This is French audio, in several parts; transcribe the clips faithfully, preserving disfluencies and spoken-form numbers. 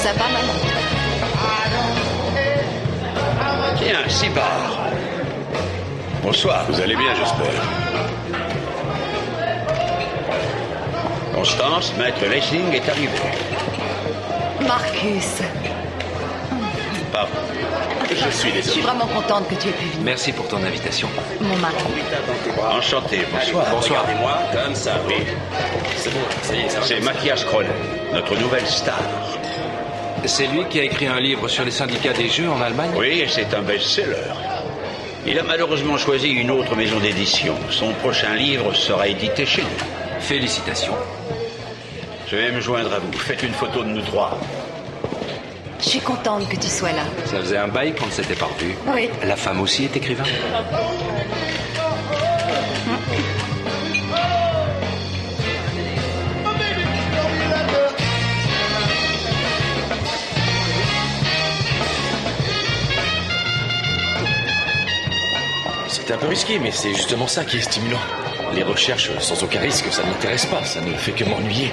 sympa, maman. Tiens, Sibar. Bonsoir. Vous allez bien, j'espère. Constance, maître Lessing est arrivé. Marcus. Pardon. Je suis Je suis désolé. vraiment contente que tu aies pu venir. Merci pour ton invitation. Mon mari. Enchanté, bonsoir. Bonsoir. Regardez-moi comme ça, oui. C'est bon, ça y est, ça va. C'est Mathias Kroll, notre nouvelle star. C'est lui qui a écrit un livre sur les syndicats des jeux en Allemagne? Oui, et c'est un best-seller. Il a malheureusement choisi une autre maison d'édition. Son prochain livre sera édité chez nous. Félicitations. Je vais me joindre à vous. Faites une photo de nous trois. Je suis contente que tu sois là. Ça faisait un bail qu'on ne s'était pas revus. Oui. La femme aussi est écrivain? C'est un peu risqué, mais c'est justement ça qui est stimulant. Les recherches sans aucun risque, ça ne m'intéresse pas, ça ne fait que m'ennuyer.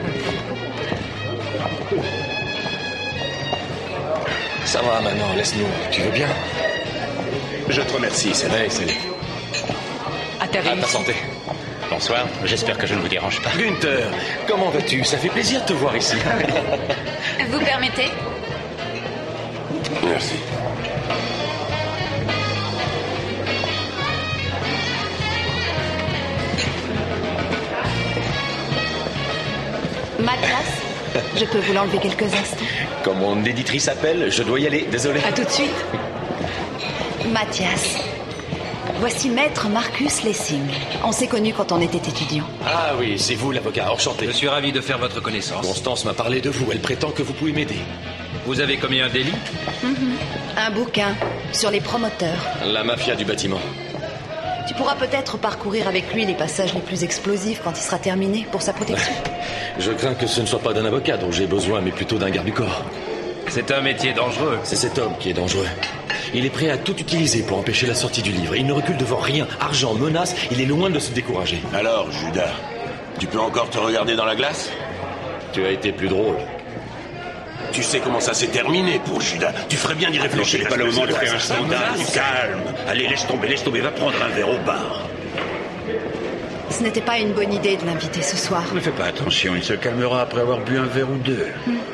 Ça va maintenant, laisse-nous. Tu veux bien? Je te remercie, c'est vrai. Ouais, salut. À ta À ta réussite. santé. Bonsoir, j'espère que je ne vous dérange pas. Gunther, comment vas-tu? Ça fait plaisir de te voir ici. Vous permettez? Merci. Mathias, je peux vous l'enlever quelques instants. Comme mon éditrice appelle, je dois y aller, désolé. À tout de suite. Mathias, voici maître Marcus Lessing. On s'est connus quand on était étudiants. Ah oui, c'est vous l'avocat, enchanté. Je suis ravi de faire votre connaissance. Constance m'a parlé de vous, elle prétend que vous pouvez m'aider. Vous avez commis un délit? Un bouquin sur les promoteurs. La mafia du bâtiment. Tu pourras peut-être parcourir avec lui les passages les plus explosifs quand il sera terminé pour sa protection. Je crains que ce ne soit pas d'un avocat dont j'ai besoin, mais plutôt d'un garde du corps. C'est un métier dangereux. C'est cet homme qui est dangereux. Il est prêt à tout utiliser pour empêcher la sortie du livre. Il ne recule devant rien. Argent, menace, il est loin de se décourager. Alors, Judas, tu peux encore te regarder dans la glace? Tu as été plus drôle. Tu sais comment ça s'est terminé pour Judas. Tu ferais bien d'y Non, réfléchir. c'est pas le moment de faire un Ça me scandale. menace. Calme. Allez, laisse tomber, laisse tomber. Va prendre un verre au bar. Ce n'était pas une bonne idée de l'inviter ce soir. Ne fais pas attention, il se calmera après avoir bu un verre ou deux.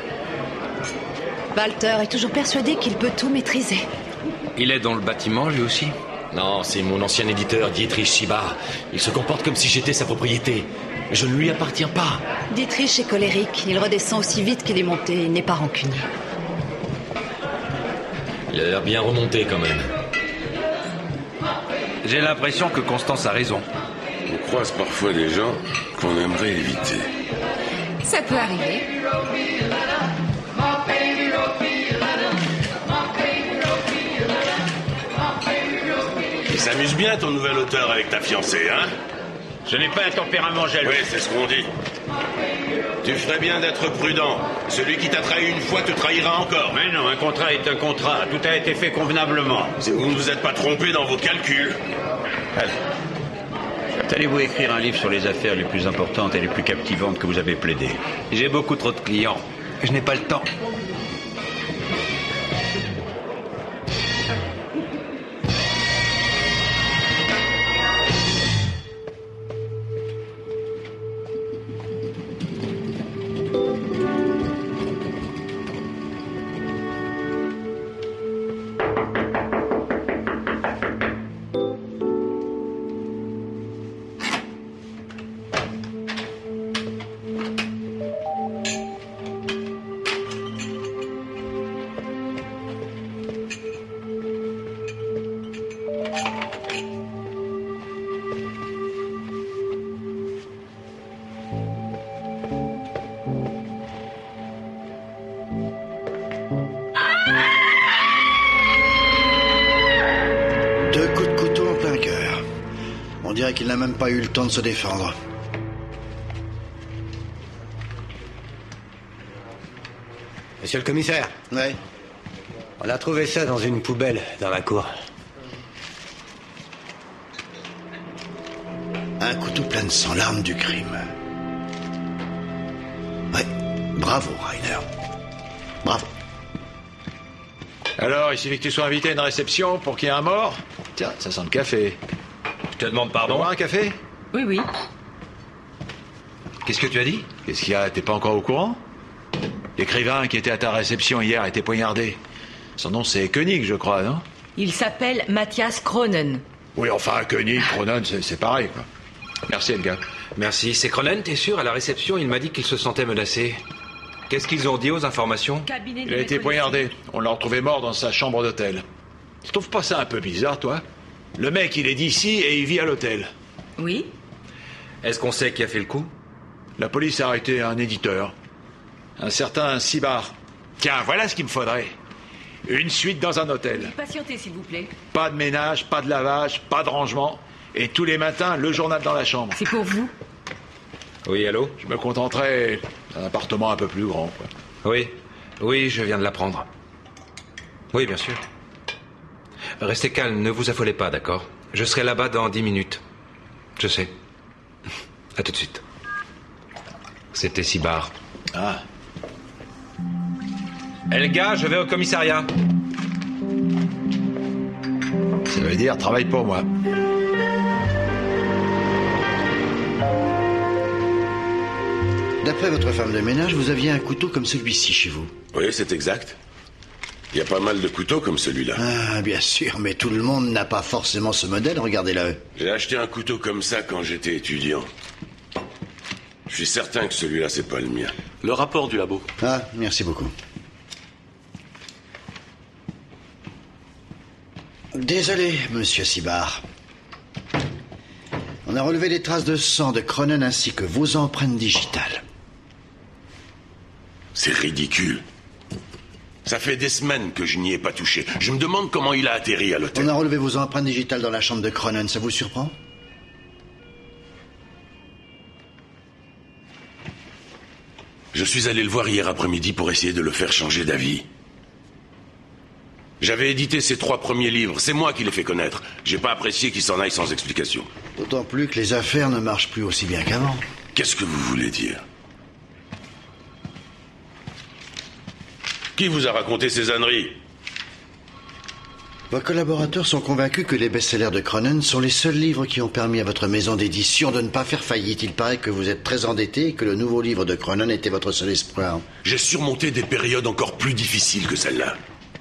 Walter est toujours persuadé qu'il peut tout maîtriser. Il est dans le bâtiment, lui aussi? Non, c'est mon ancien éditeur, Dietrich Schibar. Il se comporte comme si j'étais sa propriété. Je ne lui appartiens pas. Dietrich est colérique. Il redescend aussi vite qu'il est monté. Il n'est pas rancunier. Il a l'air bien remonté quand même. J'ai l'impression que Constance a raison. On croise parfois des gens qu'on aimerait éviter. Ça peut arriver. Il s'amuse bien ton nouvel auteur avec ta fiancée, hein? Ce n'est pas un tempérament jaloux. Oui, c'est ce qu'on dit. Tu ferais bien d'être prudent. Celui qui t'a trahi une fois te trahira encore. Mais non, un contrat est un contrat. Tout a été fait convenablement. Si vous ne vous êtes pas trompé dans vos calculs. Allez. Quand allez-vous écrire un livre sur les affaires les plus importantes et les plus captivantes que vous avez plaidées? J'ai beaucoup trop de clients. Je n'ai pas le temps. Deux coups de couteau en plein cœur. On dirait qu'il n'a même pas eu le temps de se défendre. Monsieur le commissaire, Ouais. on a trouvé ça dans une poubelle dans la cour. Un couteau plein de sang, l'arme du crime. Ouais. Bravo, Rainer. Bravo. Alors, il suffit que tu sois invité à une réception pour qu'il y ait un mort? Tiens, ça sent le café. Je te demande pardon. Boire un café? Oui, oui. Qu'est-ce que tu as dit? Qu'est-ce qu'il y a? T'es pas encore au courant? L'écrivain qui était à ta réception hier a été poignardé. Son nom, c'est Koenig, je crois, non? Il s'appelle Matthias Kronen. Oui, enfin, Koenig, Kronen, c'est, c'est pareil, quoi. Merci, Elga. Merci. C'est Cronen, t'es sûr? À la réception, il m'a dit qu'il se sentait menacé. Qu'est-ce qu'ils ont dit aux informations? Cabinet Il a été poignardé. On l'a retrouvé mort dans sa chambre d'hôtel. Tu trouves pas ça un peu bizarre, toi? Le mec, il est d'ici et il vit à l'hôtel. Oui. Est-ce qu'on sait qui a fait le coup? La police a arrêté un éditeur. Un certain Sibar. Tiens, voilà ce qu'il me faudrait. Une suite dans un hôtel. Patientez, s'il vous plaît. Pas de ménage, pas de lavage, pas de rangement. Et tous les matins, le journal dans la chambre. C'est pour vous? Oui, allô? Je me contenterai d'un appartement un peu plus grand, quoi. Oui, oui, je viens de l'apprendre. Oui, bien sûr. Restez calme, ne vous affolez pas, d'accord? Je serai là-bas dans dix minutes. Je sais. À tout de suite. C'était Sibar. Ah. Elga, je vais au commissariat. Ça veut dire travaille pour moi. D'après votre femme de ménage, vous aviez un couteau comme celui-ci chez vous. Oui, c'est exact. Il y a pas mal de couteaux comme celui-là. Ah, bien sûr, mais tout le monde n'a pas forcément ce modèle, regardez-le. J'ai acheté un couteau comme ça quand j'étais étudiant. Je suis certain que celui-là, c'est pas le mien. Le rapport du labo. Ah, merci beaucoup. Désolé, monsieur Sibar. On a relevé des traces de sang de Kronen ainsi que vos empreintes digitales. C'est ridicule. Ça fait des semaines que je n'y ai pas touché. Je me demande comment il a atterri à l'hôtel. On a relevé vos empreintes digitales dans la chambre de Kronen, ça vous surprend? Je suis allé le voir hier après-midi pour essayer de le faire changer d'avis. J'avais édité ses trois premiers livres, c'est moi qui les fait connaître. J'ai pas apprécié qu'il s'en aille sans explication. D'autant plus que les affaires ne marchent plus aussi bien qu'avant. Qu'est-ce que vous voulez dire? Qui vous a raconté ces âneries? Vos collaborateurs sont convaincus que les best-sellers de Kronen sont les seuls livres qui ont permis à votre maison d'édition de ne pas faire faillite. Il paraît que vous êtes très endetté et que le nouveau livre de Kronen était votre seul espoir. J'ai surmonté des périodes encore plus difficiles que celle-là.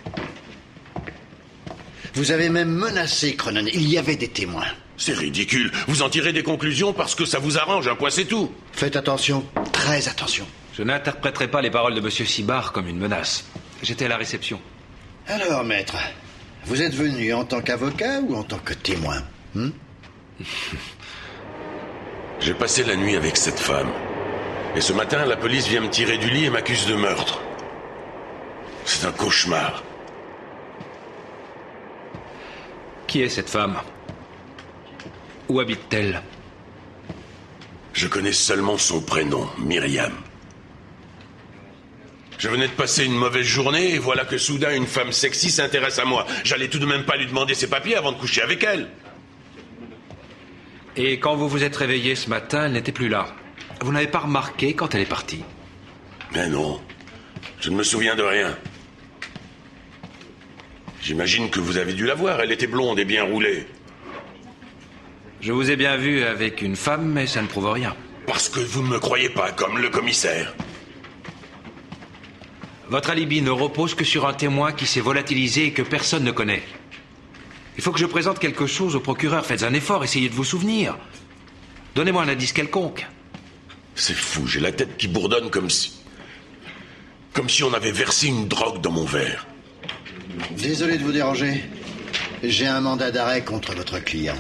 Vous avez même menacé Kronen. Il y avait des témoins. C'est ridicule. Vous en tirez des conclusions parce que ça vous arrange, un point c'est tout. Faites attention, très attention. Je n'interpréterai pas les paroles de Monsieur Sibar comme une menace. J'étais à la réception. Alors, maître, vous êtes venu en tant qu'avocat ou en tant que témoin, hmm? J'ai passé la nuit avec cette femme. Et ce matin, la police vient me tirer du lit et m'accuse de meurtre. C'est un cauchemar. Qui est cette femme? Où habite-t-elle? Je connais seulement son prénom, Myriam. Je venais de passer une mauvaise journée et voilà que soudain une femme sexy s'intéresse à moi. J'allais tout de même pas lui demander ses papiers avant de coucher avec elle. Et quand vous vous êtes réveillé ce matin, elle n'était plus là. Vous n'avez pas remarqué quand elle est partie? Mais non, je ne me souviens de rien. J'imagine que vous avez dû la voir, elle était blonde et bien roulée. Je vous ai bien vu avec une femme, mais ça ne prouve rien. Parce que vous ne me croyez pas, comme le commissaire. Votre alibi ne repose que sur un témoin qui s'est volatilisé et que personne ne connaît. Il faut que je présente quelque chose au procureur. Faites un effort, essayez de vous souvenir. Donnez-moi un indice quelconque. C'est fou, j'ai la tête qui bourdonne comme si... Comme si on avait versé une drogue dans mon verre. Désolé de vous déranger. J'ai un mandat d'arrêt contre votre client.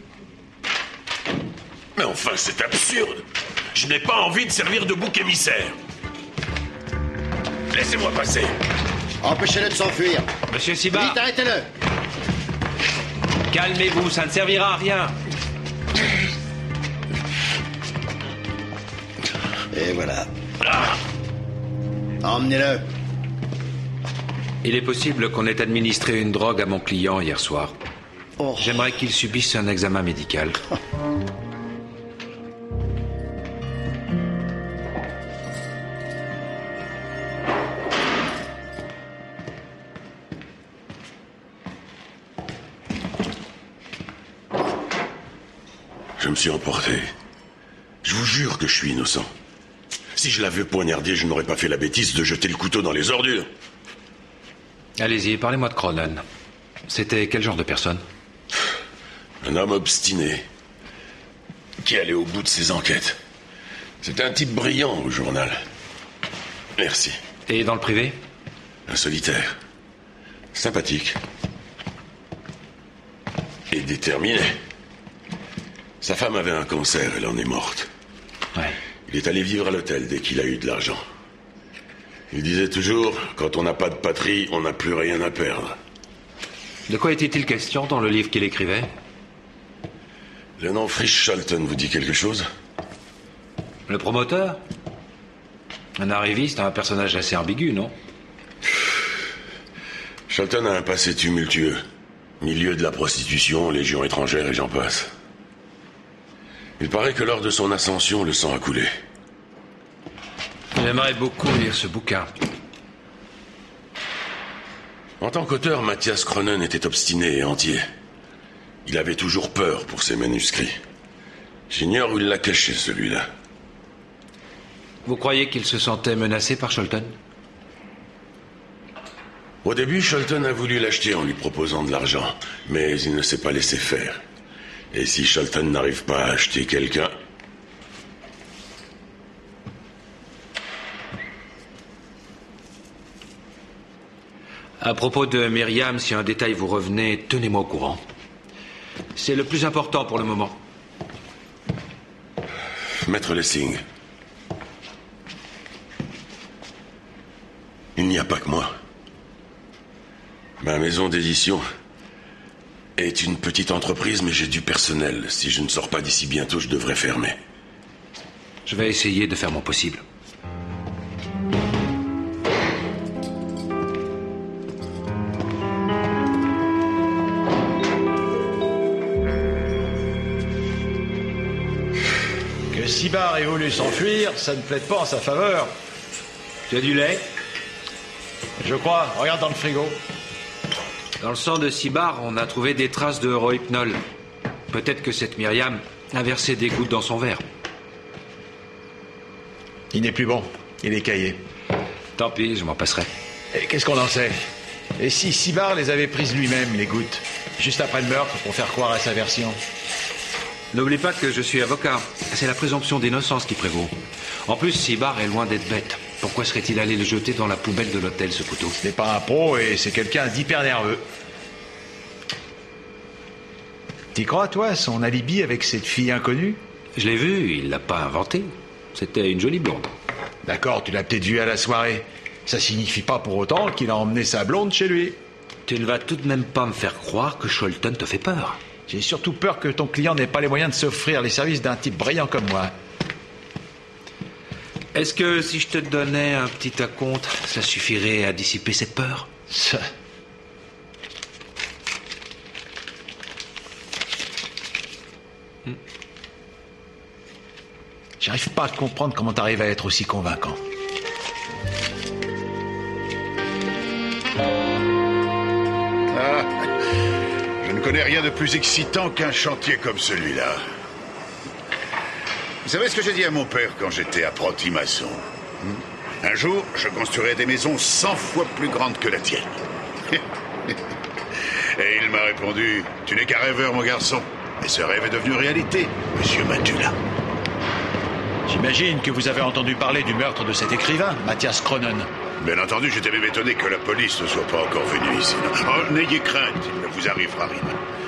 Mais enfin, c'est absurde. Je n'ai pas envie de servir de bouc émissaire. Laissez-moi passer. Empêchez-le de s'enfuir. Monsieur Sibar. Vite, arrêtez-le. Calmez-vous, ça ne servira à rien. Et voilà. Emmenez-le. Il est possible qu'on ait administré une drogue à mon client hier soir. Oh. J'aimerais qu'il subisse un examen médical. me suis emporté. Je vous jure que je suis innocent. Si je l'avais poignardé, je n'aurais pas fait la bêtise de jeter le couteau dans les ordures. Allez-y, parlez-moi de Cronin. C'était quel genre de personne? Un homme obstiné, qui allait au bout de ses enquêtes. C'était un type brillant au journal. Merci. Et dans le privé? Un solitaire. Sympathique. Et déterminé. Sa femme avait un cancer, elle en est morte. Ouais. Il est allé vivre à l'hôtel dès qu'il a eu de l'argent. Il disait toujours, quand on n'a pas de patrie, on n'a plus rien à perdre. De quoi était-il question dans le livre qu'il écrivait? Le nom Frisch Scholten vous dit quelque chose? Le promoteur? Un arriviste, un personnage assez ambigu, non? Scholten a un passé tumultueux. Milieu de la prostitution, légion étrangère et j'en passe. Il paraît que lors de son ascension, le sang a coulé. J'aimerais beaucoup lire ce bouquin. En tant qu'auteur, Matthias Cronin était obstiné et entier. Il avait toujours peur pour ses manuscrits. J'ignore où il l'a caché, celui-là. Vous croyez qu'il se sentait menacé par Scholten? Au début, Scholten a voulu l'acheter en lui proposant de l'argent, mais il ne s'est pas laissé faire. Et si Scholten n'arrive pas à acheter quelqu'un... À propos de Myriam, si un détail vous revenait, tenez-moi au courant. C'est le plus important pour le moment. Maître Lessing. Il n'y a pas que moi. Ma maison d'édition est une petite entreprise, mais j'ai du personnel. Si je ne sors pas d'ici bientôt, je devrais fermer. Je vais essayer de faire mon possible. Que Sibar ait voulu s'enfuir, ça ne plaide pas en sa faveur. Tu as du lait? Je crois. Regarde dans le frigo. Dans le sang de Sibar, on a trouvé des traces de rohypnol. Peut-être que cette Myriam a versé des gouttes dans son verre. Il n'est plus bon. Il est caillé. Tant pis, je m'en passerai. Et qu'est-ce qu'on en sait? Et si Sibar les avait prises lui-même, les gouttes, juste après le meurtre, pour faire croire à sa version? N'oublie pas que je suis avocat. C'est la présomption d'innocence qui prévaut. En plus, Sibar est loin d'être bête. Pourquoi serait-il allé le jeter dans la poubelle de l'hôtel, ce couteau? Ce n'est pas un pro et c'est quelqu'un d'hyper nerveux. T'y crois, toi, son alibi avec cette fille inconnue? Je l'ai vu, il l'a pas inventé. C'était une jolie blonde. D'accord, tu l'as peut-être vue à la soirée. Ça signifie pas pour autant qu'il a emmené sa blonde chez lui. Tu ne vas tout de même pas me faire croire que Scholten te fait peur. J'ai surtout peur que ton client n'ait pas les moyens de s'offrir les services d'un type brillant comme moi. Est-ce que si je te donnais un petit acompte, ça suffirait à dissiper cette peur? Ça... Hmm. J'arrive pas à comprendre comment t'arrives à être aussi convaincant. Ah, je ne connais rien de plus excitant qu'un chantier comme celui-là. Vous savez ce que j'ai dit à mon père quand j'étais apprenti maçon? Un jour, je construirai des maisons cent fois plus grandes que la tienne. Et il m'a répondu, tu n'es qu'un rêveur, mon garçon. Et ce rêve est devenu réalité, monsieur Matula. J'imagine que vous avez entendu parler du meurtre de cet écrivain, Matthias Cronin. Bien entendu, j'étais même étonné que la police ne soit pas encore venue ici. Oh, n'ayez crainte, il ne vous arrivera rien.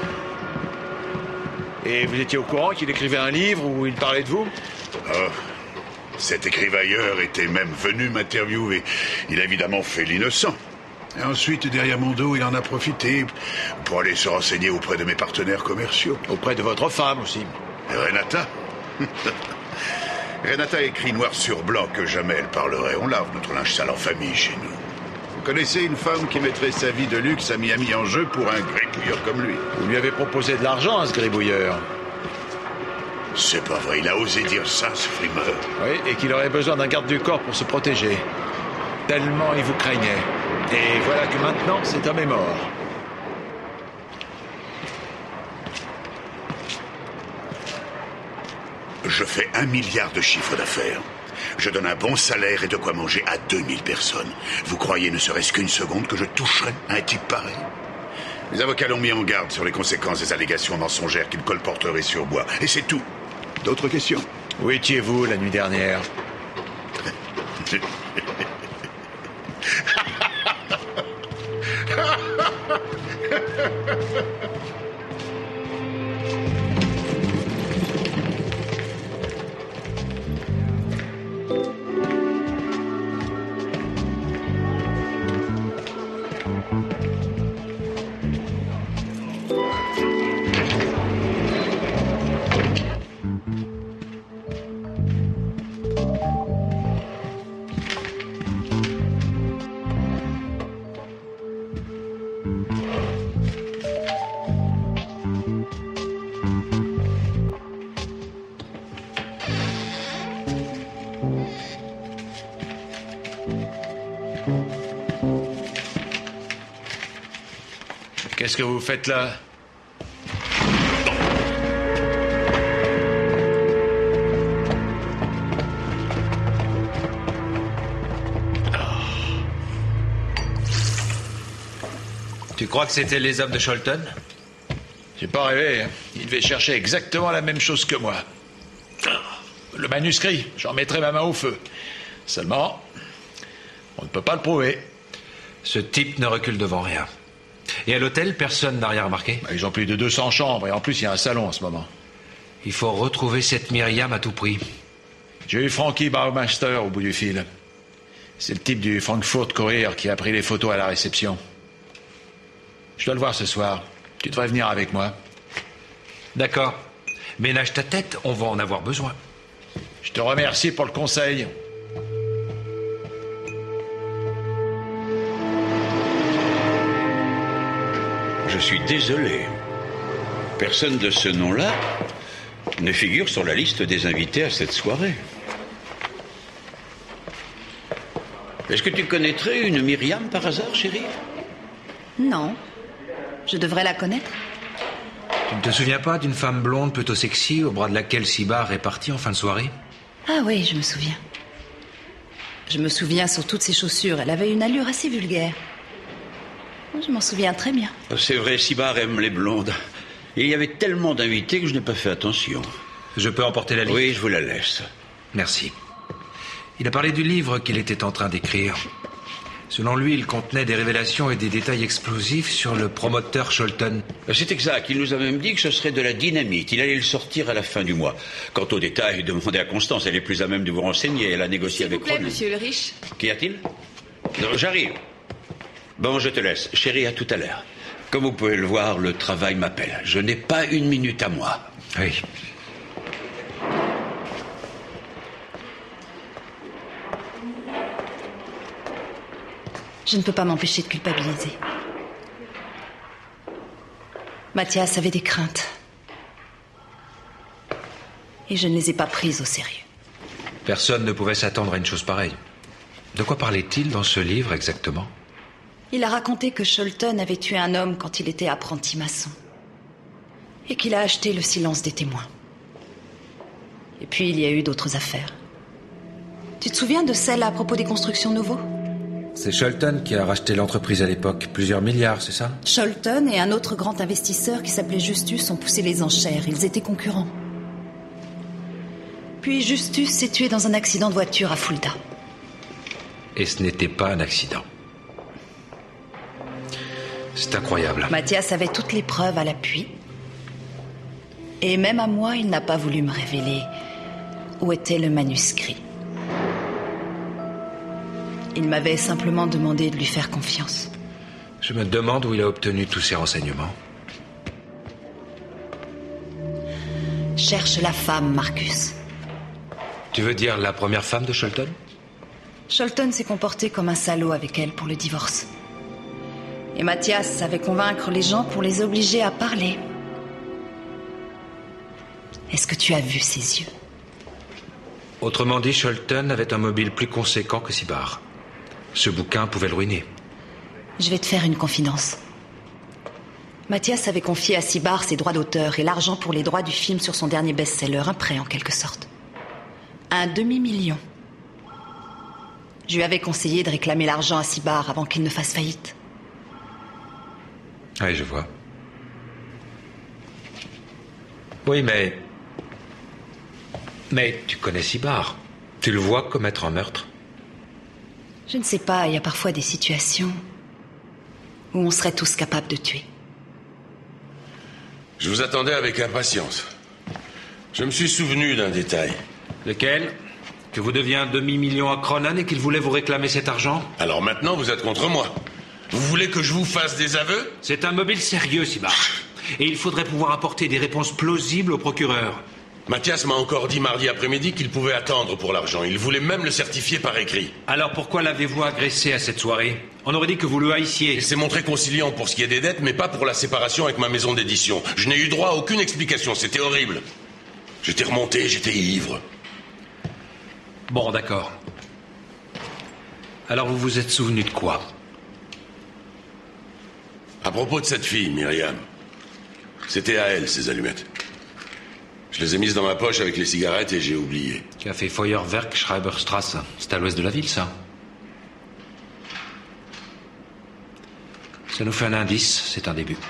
Et vous étiez au courant qu'il écrivait un livre où il parlait de vous? Oh, cet écrivailleur était même venu m'interviewer. Il a évidemment fait l'innocent. Et ensuite, derrière mon dos, il en a profité pour aller se renseigner auprès de mes partenaires commerciaux. Auprès de votre femme aussi. Et Renata Renata écrit noir sur blanc que jamais elle parlerait. On lave notre linge sale en famille chez nous. Vous connaissez une femme qui mettrait sa vie de luxe à Miami en jeu pour un gribouilleur comme lui? Vous lui avez proposé de l'argent à ce gribouilleur? C'est pas vrai, il a osé dire ça, ce frimeur. Oui, et qu'il aurait besoin d'un garde du corps pour se protéger. Tellement il vous craignait. Et voilà que maintenant, cet homme est mort. Je fais un milliard de chiffre d'affaires. Je donne un bon salaire et de quoi manger à deux mille personnes. Vous croyez ne serait-ce qu'une seconde que je toucherais un type pareil? Les avocats l'ont mis en garde sur les conséquences des allégations mensongères qu'il colporterait sur bois. Et c'est tout. D'autres questions? Où étiez-vous la nuit dernière? Qu'est-ce que vous faites là? Tu crois que c'était les hommes de Sholton? J'ai pas rêvé. Hein. Ils devaient chercher exactement la même chose que moi. Le manuscrit, j'en mettrai ma main au feu. Seulement, on ne peut pas le prouver. Ce type ne recule devant rien. Et à l'hôtel, personne n'a rien remarqué? Ils ont plus de deux cents chambres et en plus, il y a un salon en ce moment. Il faut retrouver cette Myriam à tout prix. J'ai eu Frankie Baumeister au bout du fil. C'est le type du Frankfurt Courier qui a pris les photos à la réception. Je dois le voir ce soir. Tu devrais venir avec moi. D'accord. Ménage ta tête, on va en avoir besoin. Je te remercie pour le conseil. Je suis désolé. Personne de ce nom-là ne figure sur la liste des invités à cette soirée. Est-ce que tu connaîtrais une Myriam par hasard, chérie? Non. Je devrais la connaître. Tu ne te souviens pas d'une femme blonde plutôt sexy au bras de laquelle Sibar est parti en fin de soirée? Ah oui, je me souviens. Je me souviens sur toutes ses chaussures. Elle avait une allure assez vulgaire. Je m'en souviens très bien. C'est vrai, Sibar aime les blondes. Il y avait tellement d'invités que je n'ai pas fait attention. Je peux emporter la liste? Oui, je vous la laisse. Merci. Il a parlé du livre qu'il était en train d'écrire. Selon lui, il contenait des révélations et des détails explosifs sur le promoteur Sholton. C'est exact. Il nous a même dit que ce serait de la dynamite. Il allait le sortir à la fin du mois. Quant aux détails, demandez à Constance. Elle est plus à même de vous renseigner. Elle a négocié avec Cronin. Cronin. Monsieur le riche. Qu'y a-t-il? Non, j'arrive. Bon, je te laisse. Chérie, à tout à l'heure. Comme vous pouvez le voir, le travail m'appelle. Je n'ai pas une minute à moi. Oui. Je ne peux pas m'empêcher de culpabiliser. Mathias avait des craintes. Et je ne les ai pas prises au sérieux. Personne ne pouvait s'attendre à une chose pareille. De quoi parlait-il dans ce livre exactement? Il a raconté que Sholton avait tué un homme quand il était apprenti maçon. Et qu'il a acheté le silence des témoins. Et puis il y a eu d'autres affaires. Tu te souviens de celle à propos des constructions Novo? C'est Sholton qui a racheté l'entreprise à l'époque. Plusieurs milliards, c'est ça? Sholton et un autre grand investisseur qui s'appelait Justus ont poussé les enchères. Ils étaient concurrents. Puis Justus s'est tué dans un accident de voiture à Fulda. Et ce n'était pas un accident. C'est incroyable. Mathias avait toutes les preuves à l'appui. Et même à moi, il n'a pas voulu me révéler où était le manuscrit. Il m'avait simplement demandé de lui faire confiance. Je me demande où il a obtenu tous ces renseignements. Cherche la femme, Marcus. Tu veux dire la première femme de Sholton? Sholton s'est comporté comme un salaud avec elle pour le divorce. Et Mathias savait convaincre les gens pour les obliger à parler. Est-ce que tu as vu ses yeux? Autrement dit, Sholton avait un mobile plus conséquent que Sibar. Ce bouquin pouvait le ruiner. Je vais te faire une confidence. Mathias avait confié à Sibar ses droits d'auteur et l'argent pour les droits du film sur son dernier best-seller, un prêt en quelque sorte. Un demi-million. Je lui avais conseillé de réclamer l'argent à Sibar avant qu'il ne fasse faillite. Oui, je vois. Oui, mais... Mais tu connais Sibar. Tu le vois commettre un meurtre. Je ne sais pas, il y a parfois des situations où on serait tous capables de tuer. Je vous attendais avec impatience. Je me suis souvenu d'un détail. Lequel? Que vous deviez un demi-million à Cronin et qu'il voulait vous réclamer cet argent? Alors maintenant, vous êtes contre moi. Vous voulez que je vous fasse des aveux? C'est un mobile sérieux, Sibar. Et il faudrait pouvoir apporter des réponses plausibles au procureur. Mathias m'a encore dit mardi après-midi qu'il pouvait attendre pour l'argent. Il voulait même le certifier par écrit. Alors pourquoi l'avez-vous agressé à cette soirée? On aurait dit que vous le haissiez. Il s'est montré conciliant pour ce qui est des dettes, mais pas pour la séparation avec ma maison d'édition. Je n'ai eu droit à aucune explication, c'était horrible. J'étais remonté, j'étais ivre. Bon, d'accord. Alors vous vous êtes souvenu de quoi? À propos de cette fille, Myriam. C'était à elle, ces allumettes. Je les ai mises dans ma poche avec les cigarettes et j'ai oublié. Café Feuerwerk, Schreiberstrasse. C'est à l'ouest de la ville, ça. Ça nous fait un indice, c'est un début.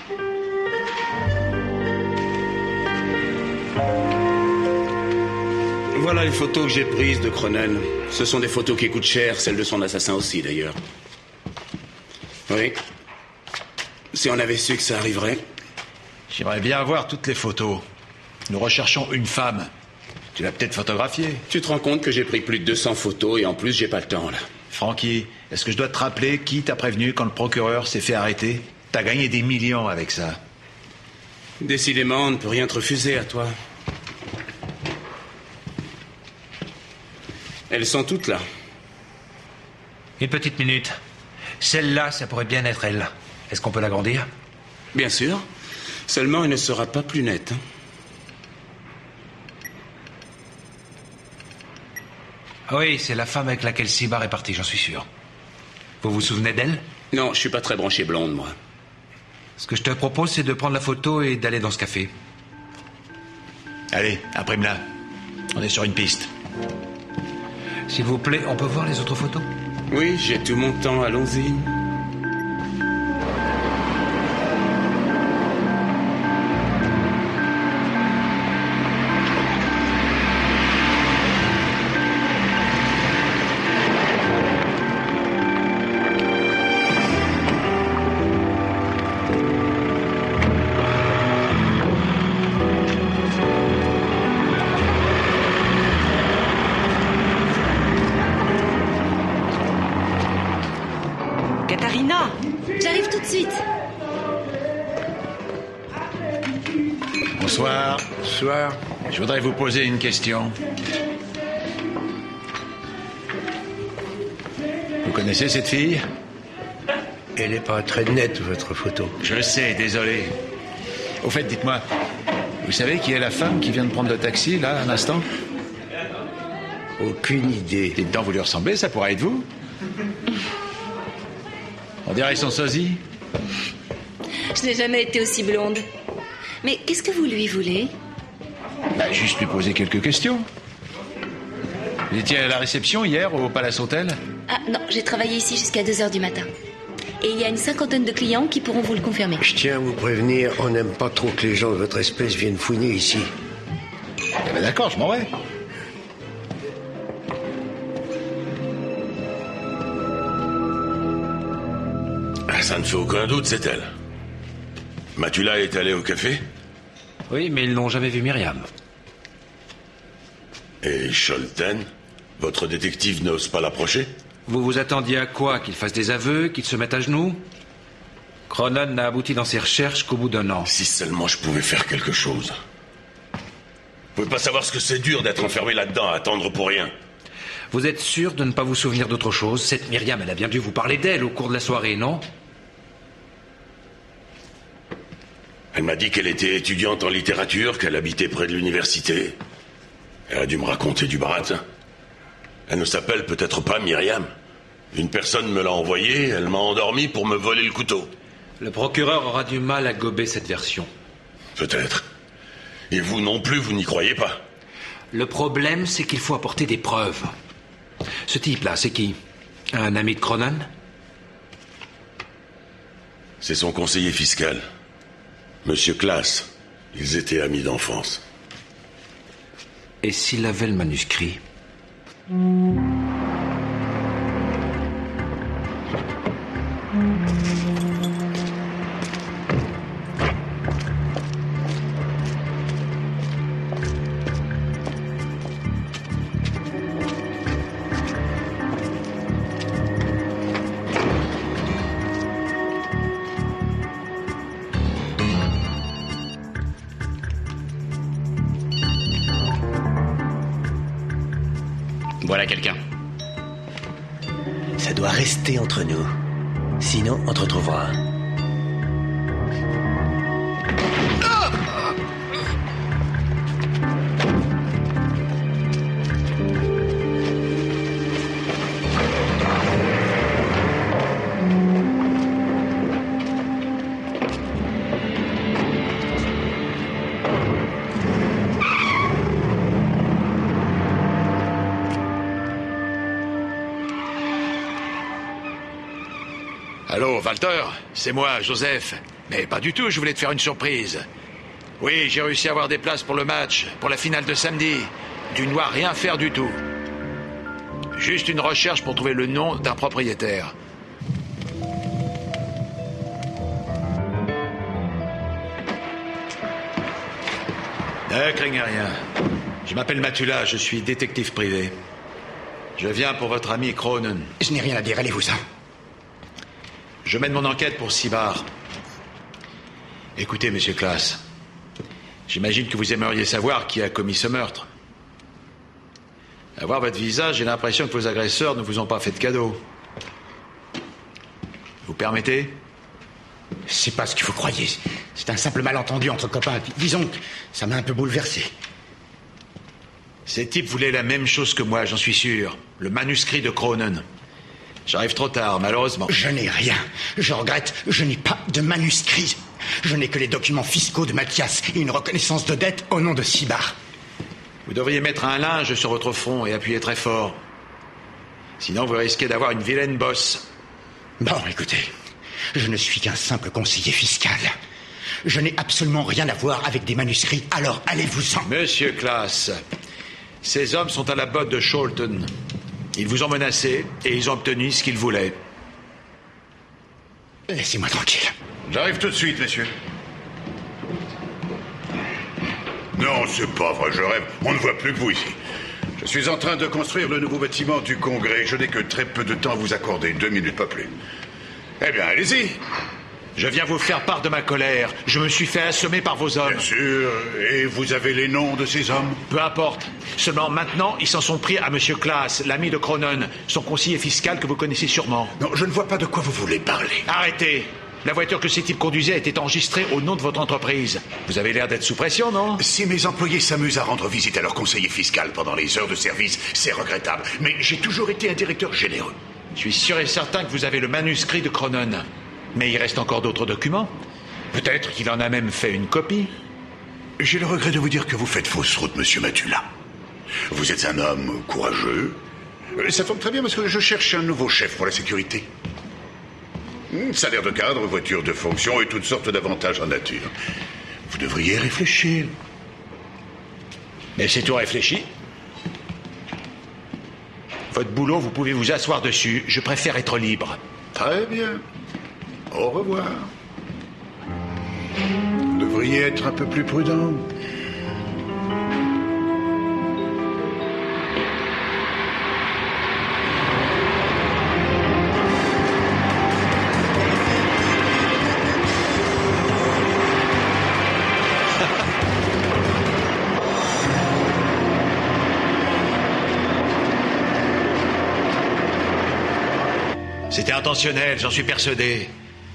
Voilà les photos que j'ai prises de Cronin. Ce sont des photos qui coûtent cher, celles de son assassin aussi, d'ailleurs. Oui. Si on avait su que ça arriverait... J'aimerais bien avoir toutes les photos. Nous recherchons une femme. Tu l'as peut-être photographiée. Tu te rends compte que j'ai pris plus de deux cents photos et en plus, j'ai pas le temps, là. Francky, est-ce que je dois te rappeler qui t'a prévenu quand le procureur s'est fait arrêter? T'as gagné des millions avec ça. Décidément, on ne peut rien te refuser à toi. Elles sont toutes là. Une petite minute. Celle-là, ça pourrait bien être elle. Est-ce qu'on peut l'agrandir? Bien sûr. Seulement, elle ne sera pas plus nette. Hein. Oui, c'est la femme avec laquelle Sibar est parti, j'en suis sûr. Vous vous souvenez d'elle? Non, je suis pas très branché blonde, moi. Ce que je te propose, c'est de prendre la photo et d'aller dans ce café. Allez, imprime-la. On est sur une piste. S'il vous plaît, on peut voir les autres photos? Oui, j'ai tout mon temps, allons-y. Katharina, j'arrive tout de suite. Bonsoir. Bonsoir. Je voudrais vous poser une question. Vous connaissez cette fille? Elle n'est pas très nette, votre photo. Je sais, désolé. Au fait, dites-moi, vous savez qui est la femme qui vient de prendre le taxi, là, un instant? Aucune idée. Dites donc, vous lui ressemblez, ça pourrait être vous? On dirait son sosie. Je n'ai jamais été aussi blonde. Mais qu'est-ce que vous lui voulez? Bah, juste lui poser quelques questions. Vous étiez à la réception hier au Palace Hotel? Ah non, j'ai travaillé ici jusqu'à deux heures du matin. Et il y a une cinquantaine de clients qui pourront vous le confirmer. Je tiens à vous prévenir, on n'aime pas trop que les gens de votre espèce viennent fouiner ici. Eh ben d'accord, je m'en vais. Ça ne fait aucun doute, c'est elle. Matula est allée au café? Oui, mais ils n'ont jamais vu Myriam. Et Scholten? Votre détective n'ose pas l'approcher? Vous vous attendiez à quoi? Qu'il fasse des aveux? Qu'il se mette à genoux? Cronin n'a abouti dans ses recherches qu'au bout d'un an. Si seulement je pouvais faire quelque chose. Vous pouvez pas savoir ce que c'est dur d'être enfermé là-dedans, à attendre pour rien. Vous êtes sûr de ne pas vous souvenir d'autre chose? Cette Myriam, elle a bien dû vous parler d'elle au cours de la soirée, non? Elle m'a dit qu'elle était étudiante en littérature, qu'elle habitait près de l'université. Elle a dû me raconter du baratin. Elle ne s'appelle peut-être pas Myriam. Une personne me l'a envoyée, elle m'a endormi pour me voler le couteau. Le procureur aura du mal à gober cette version. Peut-être. Et vous non plus, vous n'y croyez pas? Le problème, c'est qu'il faut apporter des preuves. Ce type-là, c'est qui? Un ami de Cronin? C'est son conseiller fiscal. Monsieur Klaas. Ils étaient amis d'enfance. Et s'il avait le manuscrit? Voilà quelqu'un. Ça doit rester entre nous. Sinon, on te retrouvera. Allô, Walter, c'est moi, Joseph. Mais pas du tout, je voulais te faire une surprise. Oui, j'ai réussi à avoir des places pour le match, pour la finale de samedi. Tu ne dois rien faire du tout. Juste une recherche pour trouver le nom d'un propriétaire. Ne craignez rien. Je m'appelle Matula, je suis détective privé. Je viens pour votre ami Cronin. Je n'ai rien à dire, allez-vous-en. Je mène mon enquête pour Sibar. Écoutez, monsieur Klaas, j'imagine que vous aimeriez savoir qui a commis ce meurtre. À voir votre visage, j'ai l'impression que vos agresseurs ne vous ont pas fait de cadeau. Vous permettez? C'est pas ce que vous croyez. C'est un simple malentendu entre copains. Disons que ça m'a un peu bouleversé. Ces types voulaient la même chose que moi, j'en suis sûr. Le manuscrit de Cronin. J'arrive trop tard, malheureusement. Je n'ai rien. Je regrette, je n'ai pas de manuscrit. Je n'ai que les documents fiscaux de Mathias et une reconnaissance de dette au nom de Sibar. Vous devriez mettre un linge sur votre front et appuyer très fort. Sinon, vous risquez d'avoir une vilaine bosse. Bon, écoutez, je ne suis qu'un simple conseiller fiscal. Je n'ai absolument rien à voir avec des manuscrits, alors allez-vous-en. Monsieur Klaas, ces hommes sont à la botte de Scholten. Ils vous ont menacé et ils ont obtenu ce qu'ils voulaient. Laissez-moi tranquille. J'arrive tout de suite, messieurs. Non, c'est pas vrai, je rêve. On ne voit plus que vous ici. Je suis en train de construire le nouveau bâtiment du Congrès. Je n'ai que très peu de temps à vous accorder, deux minutes, pas plus. Eh bien, allez-y. Je viens vous faire part de ma colère. Je me suis fait assommer par vos hommes. Bien sûr. Et vous avez les noms de ces hommes? Peu importe. Seulement maintenant, ils s'en sont pris à monsieur Klaas, l'ami de Cronin, son conseiller fiscal que vous connaissez sûrement. Non, je ne vois pas de quoi vous voulez parler. Arrêtez. La voiture que ces types conduisaient était enregistrée au nom de votre entreprise. Vous avez l'air d'être sous pression, non? Si mes employés s'amusent à rendre visite à leur conseiller fiscal pendant les heures de service, c'est regrettable. Mais j'ai toujours été un directeur généreux. Je suis sûr et certain que vous avez le manuscrit de Cronin. Mais il reste encore d'autres documents. Peut-être qu'il en a même fait une copie. J'ai le regret de vous dire que vous faites fausse route, monsieur Matula. Vous êtes un homme courageux. Ça tombe très bien parce que je cherche un nouveau chef pour la sécurité. Salaire de cadre, voiture de fonction et toutes sortes d'avantages en nature. Vous devriez réfléchir. Mais c'est tout réfléchi. Votre boulot, vous pouvez vous asseoir dessus. Je préfère être libre. Très bien. Au revoir. Vous devriez être un peu plus prudent. C'était intentionnel, j'en suis persuadé.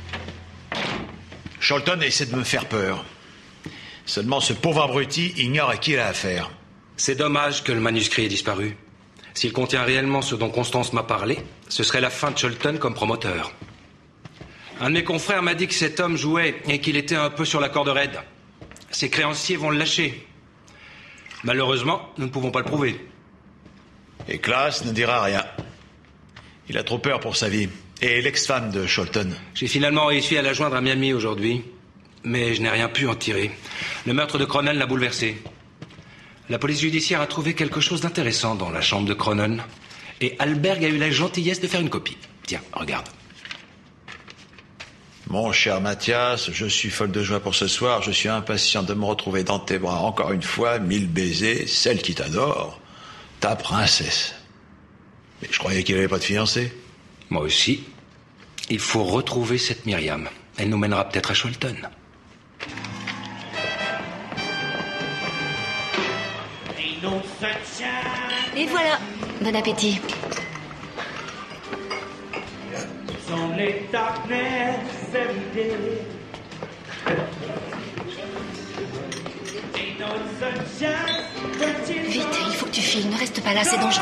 Scholten essaie de me faire peur. Seulement ce pauvre abruti ignore à qui il a affaire. C'est dommage que le manuscrit ait disparu. S'il contient réellement ce dont Constance m'a parlé, ce serait la fin de Scholten comme promoteur. Un de mes confrères m'a dit que cet homme jouait et qu'il était un peu sur la corde raide. Ses créanciers vont le lâcher. Malheureusement, nous ne pouvons pas le prouver. Et Klaas ne dira rien. Il a trop peur pour sa vie. Et l'ex-femme de Sholton. J'ai finalement réussi à la joindre à Miami aujourd'hui, mais je n'ai rien pu en tirer. Le meurtre de Cronin l'a bouleversé. La police judiciaire a trouvé quelque chose d'intéressant dans la chambre de Cronin, et Alberg a eu la gentillesse de faire une copie. Tiens, regarde. Mon cher Mathias, je suis folle de joie pour ce soir. Je suis impatient de me retrouver dans tes bras encore une fois. Mille baisers, celle qui t'adore, ta princesse. Mais je croyais qu'il n'avait pas de fiancée. Moi aussi. Il faut retrouver cette Myriam. Elle nous mènera peut-être à Sholton. Et voilà. Bon appétit. Vite, il faut que tu files. Ne reste pas là, c'est dangereux.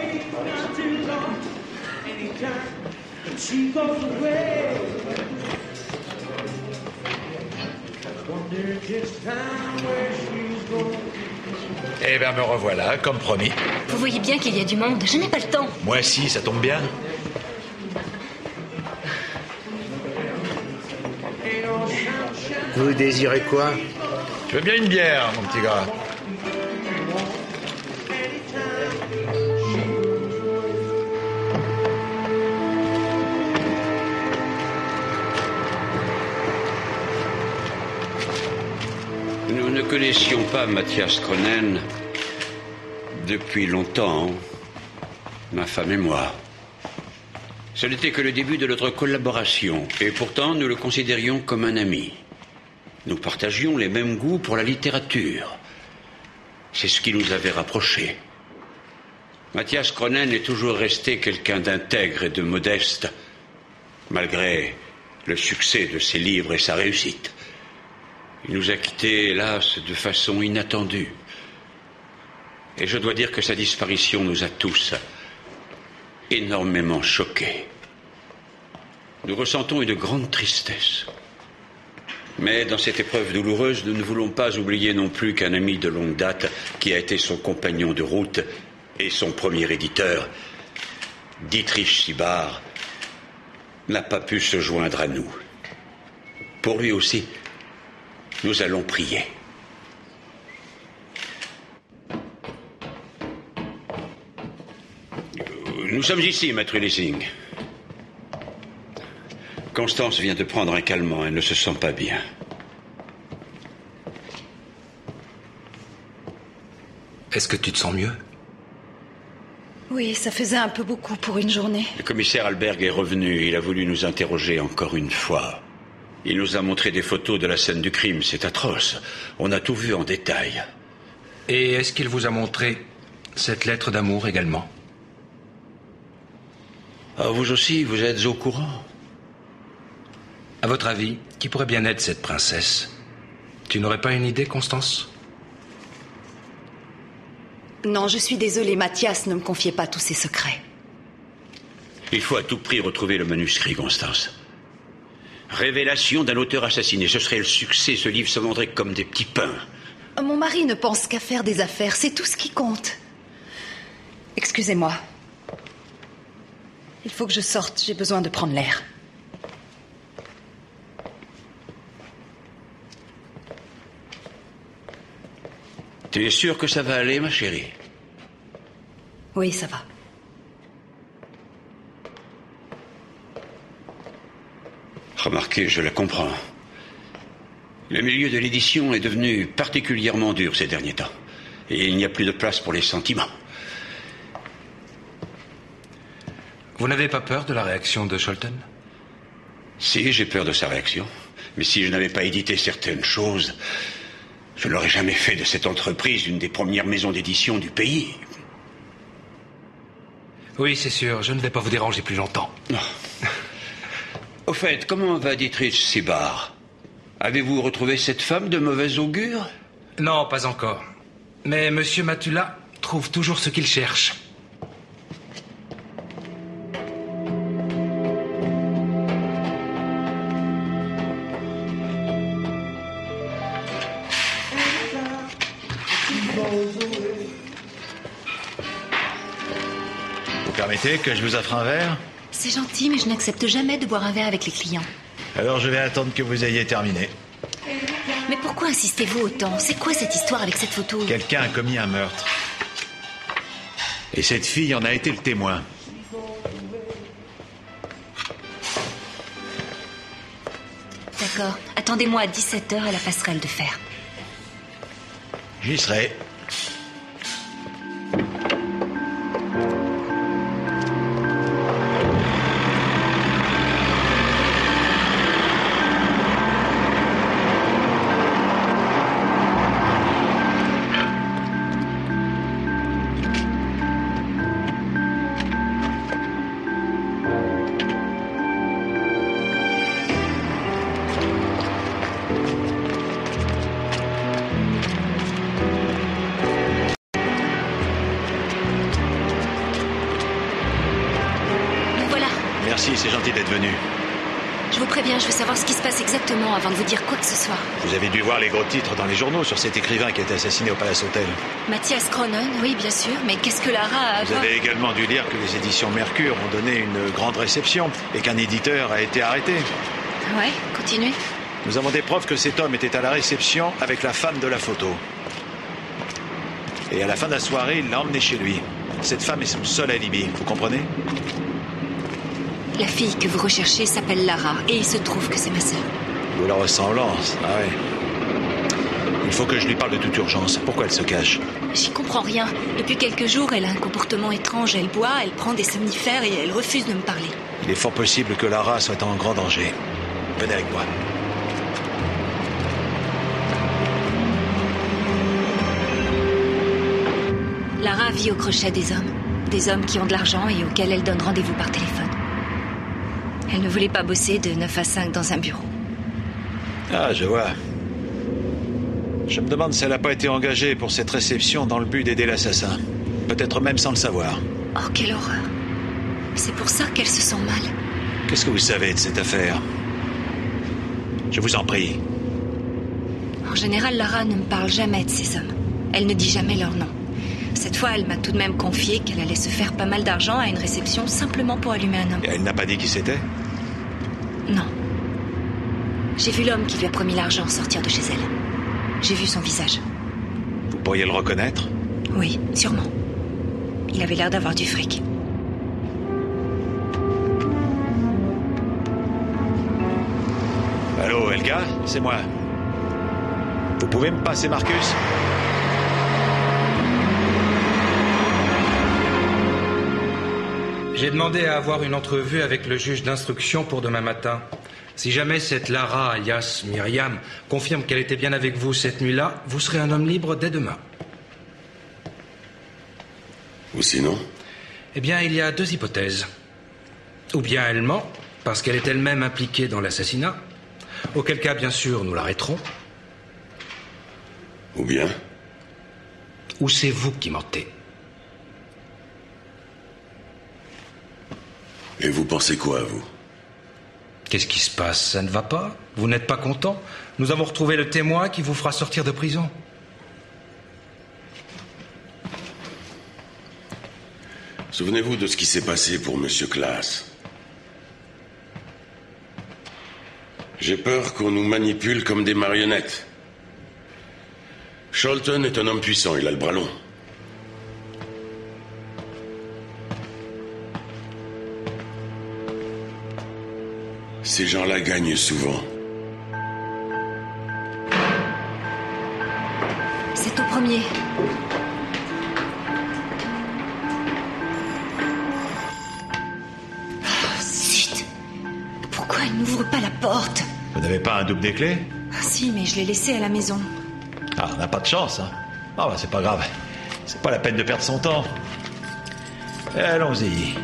Eh bien, me revoilà, comme promis. Vous voyez bien qu'il y a du monde. Je n'ai pas le temps. Moi si, ça tombe bien. Vous désirez quoi? Je veux bien une bière, mon petit gars. Nous ne connaissions pas Mathias Cronin depuis longtemps, ma femme et moi. Ce n'était que le début de notre collaboration, et pourtant nous le considérions comme un ami. Nous partagions les mêmes goûts pour la littérature. C'est ce qui nous avait rapprochés. Mathias Cronin est toujours resté quelqu'un d'intègre et de modeste, malgré le succès de ses livres et sa réussite. Il nous a quittés, hélas, de façon inattendue. Et je dois dire que sa disparition nous a tous énormément choqués. Nous ressentons une grande tristesse. Mais dans cette épreuve douloureuse, nous ne voulons pas oublier non plus qu'un ami de longue date, qui a été son compagnon de route et son premier éditeur, Dietrich Sibard, n'a pas pu se joindre à nous. Pour lui aussi, nous allons prier. Nous sommes ici, maître Lessing. Constance vient de prendre un calmant, elle ne se sent pas bien. Est-ce que tu te sens mieux? Oui, ça faisait un peu beaucoup pour une journée. Le commissaire Alberg est revenu, il a voulu nous interroger encore une fois. Il nous a montré des photos de la scène du crime, c'est atroce. On a tout vu en détail. Et est-ce qu'il vous a montré cette lettre d'amour également? Ah, vous aussi, vous êtes au courant? À votre avis, qui pourrait bien être cette princesse? Tu n'aurais pas une idée, Constance? Non, je suis désolée, Mathias, ne me confiez pas tous ses secrets. Il faut à tout prix retrouver le manuscrit, Constance. Révélation d'un auteur assassiné, ce serait le succès, ce livre se vendrait comme des petits pains. Mon mari ne pense qu'à faire des affaires, c'est tout ce qui compte. Excusez-moi. Il faut que je sorte, j'ai besoin de prendre l'air. Tu es sûre que ça va aller, ma chérie? Oui, ça va. Remarquez, je la comprends. Le milieu de l'édition est devenu particulièrement dur ces derniers temps. Et il n'y a plus de place pour les sentiments. Vous n'avez pas peur de la réaction de Sholton? Si, j'ai peur de sa réaction. Mais si je n'avais pas édité certaines choses, je n'aurais jamais fait de cette entreprise une des premières maisons d'édition du pays. Oui, c'est sûr, je ne vais pas vous déranger plus longtemps. Oh. Au fait, comment va Dietrich Sibard? Avez-vous retrouvé cette femme de mauvais augure? Non, pas encore. Mais Monsieur Matula trouve toujours ce qu'il cherche. permettez que je vous offre un verre? C'est gentil, mais je n'accepte jamais de boire un verre avec les clients. Alors je vais attendre que vous ayez terminé. Mais pourquoi insistez-vous autant? C'est quoi cette histoire avec cette photo? Quelqu'un a commis un meurtre. Et cette fille en a été le témoin. D'accord. Attendez-moi à dix-sept heures à la passerelle de fer. J'y serai. Merci, c'est gentil d'être venu. Je vous préviens, je veux savoir ce qui se passe exactement avant de vous dire quoi que ce soit. Vous avez dû voir les gros titres dans les journaux sur cet écrivain qui a été assassiné au Palace Hotel. Mathias Cronen, oui, bien sûr, mais qu'est-ce que Lara a à Vous voir? avez également dû lire que les éditions Mercure ont donné une grande réception et qu'un éditeur a été arrêté. Ouais, continuez. Nous avons des preuves que cet homme était à la réception avec la femme de la photo. Et à la fin de la soirée, il l'a emmené chez lui. Cette femme est son seul alibi, vous comprenez? La fille que vous recherchez s'appelle Lara, et il se trouve que c'est ma sœur. De la ressemblance, ah ouais. Il faut que je lui parle de toute urgence. Pourquoi elle se cache? J'y comprends rien. Depuis quelques jours, elle a un comportement étrange. Elle boit, elle prend des somnifères et elle refuse de me parler. Il est fort possible que Lara soit en grand danger. Venez avec moi. Lara vit au crochet des hommes. Des hommes qui ont de l'argent et auxquels elle donne rendez-vous par téléphone. Elle ne voulait pas bosser de neuf à cinq dans un bureau. Ah, je vois. Je me demande si elle n'a pas été engagée pour cette réception dans le but d'aider l'assassin. Peut-être même sans le savoir. Oh, quelle horreur. C'est pour ça qu'elle se sent mal. Qu'est-ce que vous savez de cette affaire? Je vous en prie. En général, Lara ne me parle jamais de ces hommes. Elle ne dit jamais leur nom. Cette fois, elle m'a tout de même confié qu'elle allait se faire pas mal d'argent à une réception simplement pour allumer un homme. Et elle n'a pas dit qui c'était? Non. J'ai vu l'homme qui lui a promis l'argent sortir de chez elle. J'ai vu son visage. Vous pourriez le reconnaître? Oui, sûrement. Il avait l'air d'avoir du fric. Allô, Helga? C'est moi. Vous pouvez me passer Marcus? J'ai demandé à avoir une entrevue avec le juge d'instruction pour demain matin. Si jamais cette Lara, alias Myriam, confirme qu'elle était bien avec vous cette nuit-là, vous serez un homme libre dès demain. Ou sinon? Eh bien, il y a deux hypothèses. Ou bien elle ment, parce qu'elle est elle-même impliquée dans l'assassinat, auquel cas, bien sûr, nous l'arrêterons. Ou bien? Ou c'est vous qui mentez. Et vous pensez quoi, vous? Qu'est-ce qui se passe? Ça ne va pas? Vous n'êtes pas content? Nous avons retrouvé le témoin qui vous fera sortir de prison. Souvenez-vous de ce qui s'est passé pour Monsieur Klaas. J'ai peur qu'on nous manipule comme des marionnettes. Sholton est un homme puissant, il a le bras long. Ces gens-là gagnent souvent. C'est au premier. Oh, zut! Pourquoi elle n'ouvre pas la porte? Vous n'avez pas un double des clés? Ah, si, mais je l'ai laissé à la maison. Ah, on n'a pas de chance, hein. Ah, bah, c'est pas grave. C'est pas la peine de perdre son temps. Allons-y.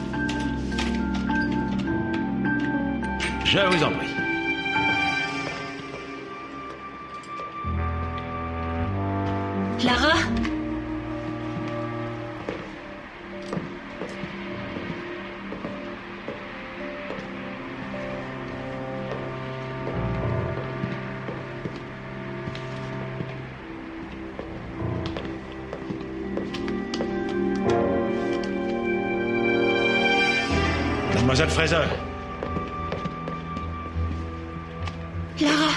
Je vous en prie. Lara? Mademoiselle Fraser. Lara.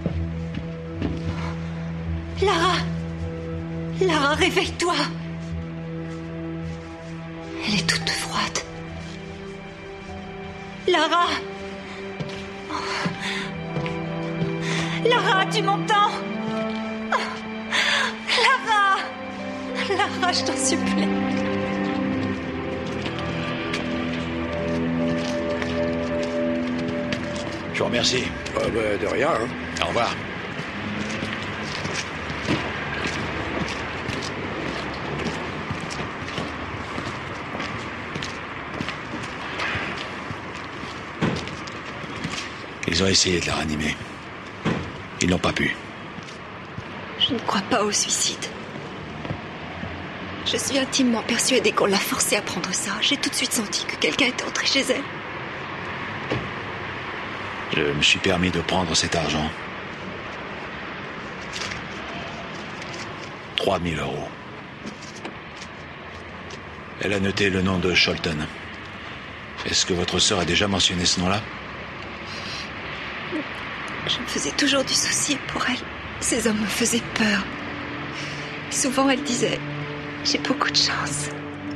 Lara. Lara, réveille-toi. Elle est toute froide. Lara. Lara, tu m'entends? Lara. Lara, je t'en supplie. Je vous remercie. Ah bah, de rien. Hein. Au revoir. Ils ont essayé de la ranimer. Ils n'ont pas pu. Je ne crois pas au suicide. Je suis intimement persuadée qu'on l'a forcée à prendre ça. J'ai tout de suite senti que quelqu'un était entré chez elle. Je me suis permis de prendre cet argent. Trois mille euros. Elle a noté le nom de Sholton. Est-ce que votre sœur a déjà mentionné ce nom-là? Je me faisais toujours du souci pour elle. Ces hommes me faisaient peur. Souvent, elle disait « J'ai beaucoup de chance ».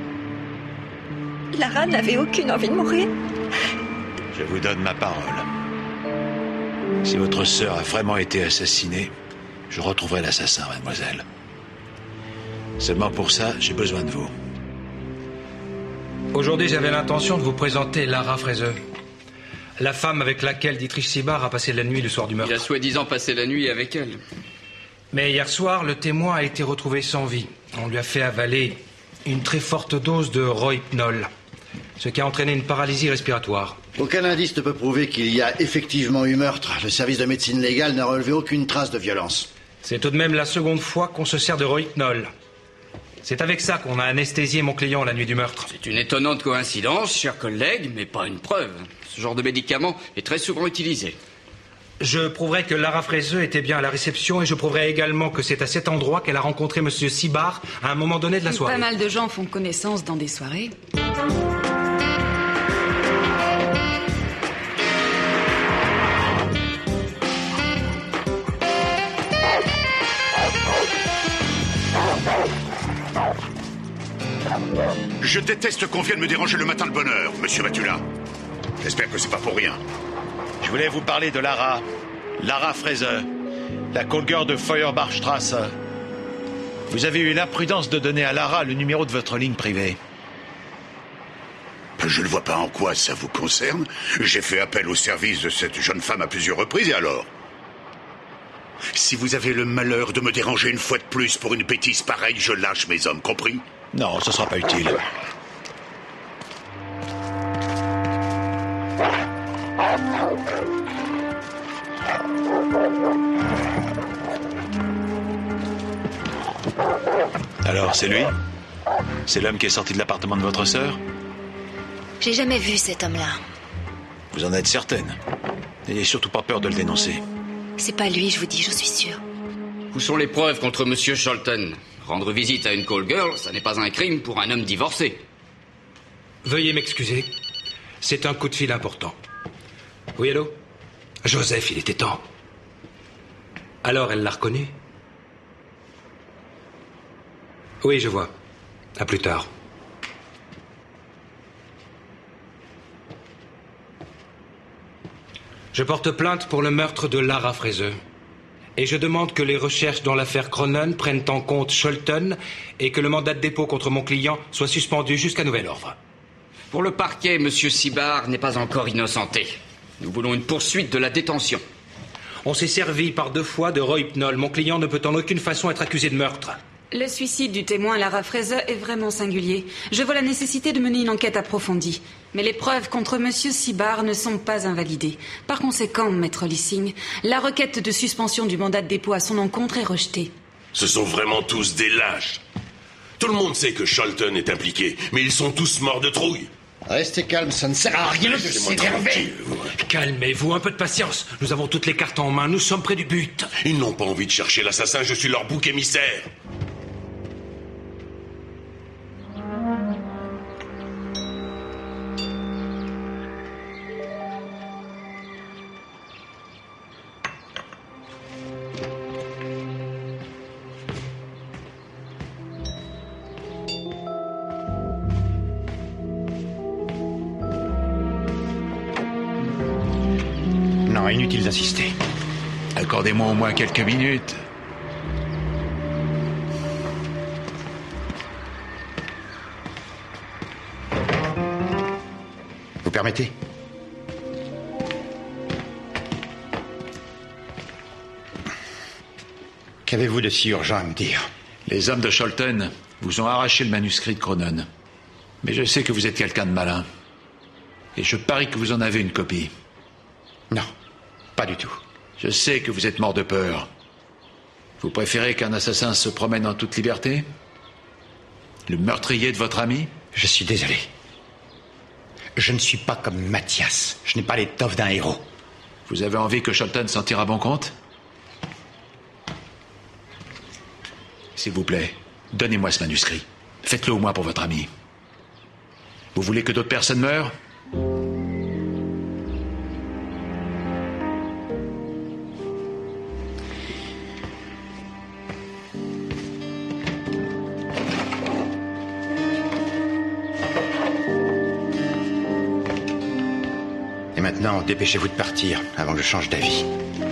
Lara n'avait aucune envie de mourir. Je vous donne ma parole. Si votre sœur a vraiment été assassinée, je retrouverai l'assassin, mademoiselle. Seulement pour ça, j'ai besoin de vous. Aujourd'hui, j'avais l'intention de vous présenter Lara Fraser. La femme avec laquelle Dietrich Sibard a passé la nuit le soir du meurtre. Il a soi-disant passé la nuit avec elle. Mais hier soir, le témoin a été retrouvé sans vie. On lui a fait avaler une très forte dose de rohypnol, ce qui a entraîné une paralysie respiratoire. Aucun indice ne peut prouver qu'il y a effectivement eu meurtre. Le service de médecine légale n'a relevé aucune trace de violence. C'est tout de même la seconde fois qu'on se sert de rohypnol. C'est avec ça qu'on a anesthésié mon client la nuit du meurtre. C'est une étonnante coïncidence, cher collègue, mais pas une preuve. Ce genre de médicament est très souvent utilisé. Je prouverai que Lara Fraser était bien à la réception et je prouverai également que c'est à cet endroit qu'elle a rencontré Monsieur Sibard à un moment donné de la soirée. Pas mal de gens font connaissance dans des soirées. Je déteste qu'on vienne me déranger le matin de bonne heure, monsieur Matula. J'espère que c'est pas pour rien. Je voulais vous parler de Lara. Lara Fraser, la call girl de Feuerbachstrasse. Vous avez eu l'imprudence de donner à Lara le numéro de votre ligne privée. Je ne vois pas en quoi ça vous concerne. J'ai fait appel au service de cette jeune femme à plusieurs reprises, et alors? Si vous avez le malheur de me déranger une fois de plus pour une bêtise pareille, je lâche mes hommes, compris? Non, ce sera pas utile. Alors, c'est lui? C'est l'homme qui est sorti de l'appartement de votre sœur? J'ai jamais vu cet homme-là. Vous en êtes certaine? N'ayez surtout pas peur de le dénoncer. C'est pas lui, je vous dis, j'en suis sûre. Où sont les preuves contre Monsieur Sholton? Rendre visite à une call girl, ça n'est pas un crime pour un homme divorcé. Veuillez m'excuser. C'est un coup de fil important. Oui, allô? Joseph, il était temps. Alors, elle l'a reconnu? Oui, je vois. À plus tard. Je porte plainte pour le meurtre de Lara Fraser. Et je demande que les recherches dans l'affaire Cronen prennent en compte Sholton et que le mandat de dépôt contre mon client soit suspendu jusqu'à nouvel ordre. Pour le parquet, Monsieur Sibard n'est pas encore innocenté. Nous voulons une poursuite de la détention. On s'est servi par deux fois de rohypnol. Mon client ne peut en aucune façon être accusé de meurtre. Le suicide du témoin Lara Fraser est vraiment singulier. Je vois la nécessité de mener une enquête approfondie. Mais les preuves contre Monsieur Sibard ne sont pas invalidées. Par conséquent, Maître Lissing, la requête de suspension du mandat de dépôt à son encontre est rejetée. Ce sont vraiment tous des lâches. Tout le monde sait que Sholton est impliqué, mais ils sont tous morts de trouille. Restez calme, ça ne sert à rien de s'énerver. Calmez-vous, un peu de patience. Nous avons toutes les cartes en main, nous sommes près du but. Ils n'ont pas envie de chercher l'assassin, je suis leur bouc émissaire. Non, inutile d'insister. Accordez-moi au moins quelques minutes. Vous permettez? Qu'avez-vous de si urgent à me dire? Les hommes de Scholten vous ont arraché le manuscrit de Cronen. Mais je sais que vous êtes quelqu'un de malin. Et je parie que vous en avez une copie. Non, pas du tout. Je sais que vous êtes mort de peur. Vous préférez qu'un assassin se promène en toute liberté? Le meurtrier de votre ami? Je suis désolé. Je ne suis pas comme Mathias. Je n'ai pas l'étoffe d'un héros. Vous avez envie que Scholten s'en tire à bon compte? S'il vous plaît, donnez-moi ce manuscrit. Faites-le au moins pour votre ami. Vous voulez que d'autres personnes meurent? Et maintenant, dépêchez-vous de partir avant que je change d'avis.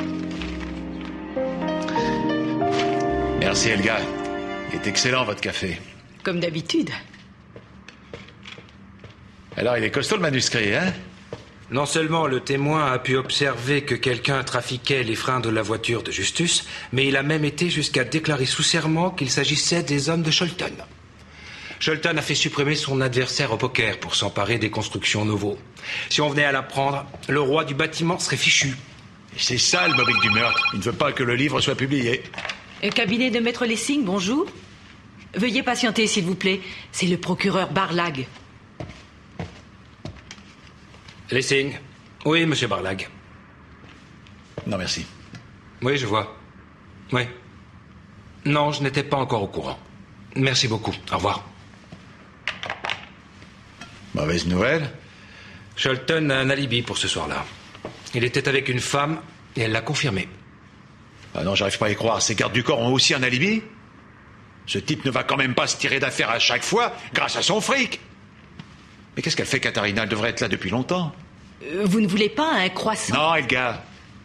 Merci, Helga. Il est excellent, votre café. Comme d'habitude. Alors, il est costaud, le manuscrit, hein? Non seulement le témoin a pu observer que quelqu'un trafiquait les freins de la voiture de Justus, mais il a même été jusqu'à déclarer sous serment qu'il s'agissait des hommes de Scholten. Scholten a fait supprimer son adversaire au poker pour s'emparer des constructions Novo. Si on venait à l'apprendre, le roi du bâtiment serait fichu. C'est ça, le mobile du meurtre. Il ne veut pas que le livre soit publié. Euh, cabinet de Maître Lessing, bonjour. Veuillez patienter, s'il vous plaît. C'est le procureur Barlag. Lessing. Oui, monsieur Barlag. Non, merci. Oui, je vois. Oui. Non, je n'étais pas encore au courant. Merci beaucoup. Au revoir. Mauvaise nouvelle? Scholten a un alibi pour ce soir-là. Il était avec une femme et elle l'a confirmé. Ah non, j'arrive pas à y croire. Ces gardes du corps ont aussi un alibi? Ce type ne va quand même pas se tirer d'affaire à chaque fois grâce à son fric. Mais qu'est-ce qu'elle fait, Katharina? Elle devrait être là depuis longtemps. Euh, vous ne voulez pas un croissant? Non, Helga.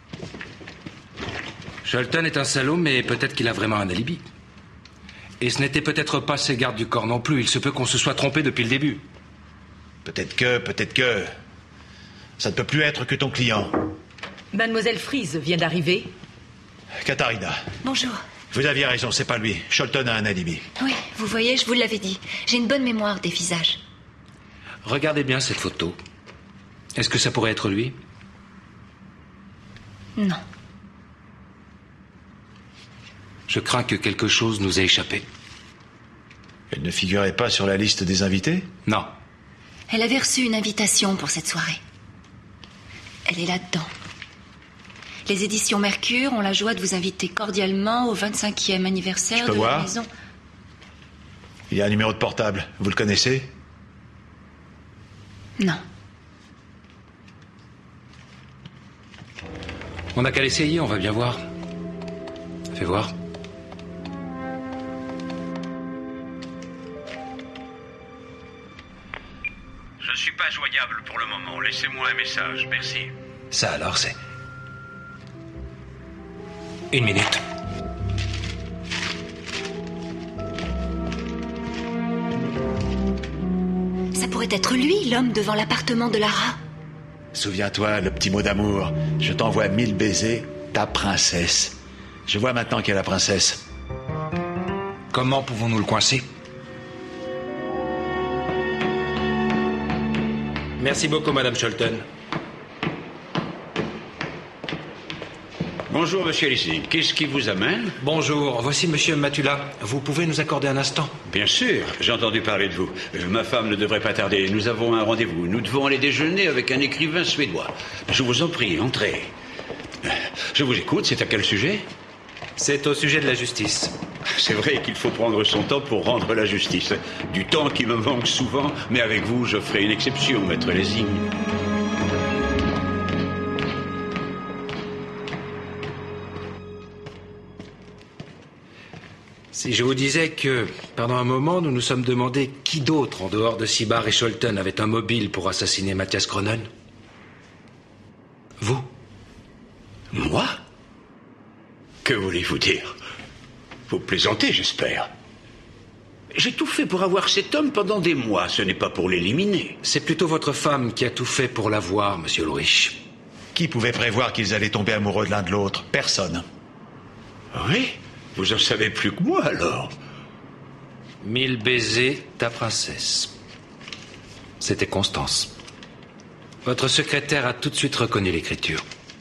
Scholten est un salaud, mais peut-être qu'il a vraiment un alibi. Et ce n'était peut-être pas ses gardes du corps non plus. Il se peut qu'on se soit trompé depuis le début. Peut-être que, peut-être que... Ça ne peut plus être que ton client. Mademoiselle Freeze vient d'arriver. Katharina. Bonjour. Vous aviez raison, c'est pas lui. Scholten a un alibi. Oui, vous voyez, je vous l'avais dit. J'ai une bonne mémoire des visages. Regardez bien cette photo. Est-ce que ça pourrait être lui? Non. Je crains que quelque chose nous ait échappé. Elle ne figurait pas sur la liste des invités? Non. Elle avait reçu une invitation pour cette soirée. Elle est là-dedans. Les éditions Mercure ont la joie de vous inviter cordialement au vingt-cinquième anniversaire Je peux de voir la maison. Il y a un numéro de portable. Vous le connaissez? Non. On n'a qu'à l'essayer, on va bien voir. Fais voir. Je ne suis pas joignable pour le moment. Laissez-moi un message, merci. Ça alors, c'est... Une minute. Ça pourrait être lui, l'homme devant l'appartement de Lara. Souviens-toi, le petit mot d'amour. Je t'envoie mille baisers, ta princesse. Je vois maintenant qui est la princesse. Comment pouvons-nous le coincer? Merci beaucoup, Madame Scholten. Bonjour, monsieur Lessing. Qu'est-ce qui vous amène? Bonjour, voici monsieur Matula. Vous pouvez nous accorder un instant? Bien sûr, j'ai entendu parler de vous. Euh, ma femme ne devrait pas tarder. Nous avons un rendez-vous. Nous devons aller déjeuner avec un écrivain suédois. Je vous en prie, entrez. Euh, Je vous écoute, c'est à quel sujet? C'est au sujet de la justice. C'est vrai qu'il faut prendre son temps pour rendre la justice. Du temps qui me manque souvent, mais avec vous, je ferai une exception, maître Lessing. Si je vous disais que, pendant un moment, nous nous sommes demandé qui d'autre, en dehors de Sibar et Scholten, avait un mobile pour assassiner Mathias Cronen? Vous? Moi? Que voulez-vous dire? Vous plaisantez, j'espère. J'ai tout fait pour avoir cet homme pendant des mois, ce n'est pas pour l'éliminer. C'est plutôt votre femme qui a tout fait pour l'avoir, monsieur Ulrich. Qui pouvait prévoir qu'ils allaient tomber amoureux de l'un de l'autre? Personne. Oui? Vous en savez plus que moi, alors? Mille baisers, ta princesse. C'était Constance. Votre secrétaire a tout de suite reconnu l'écriture.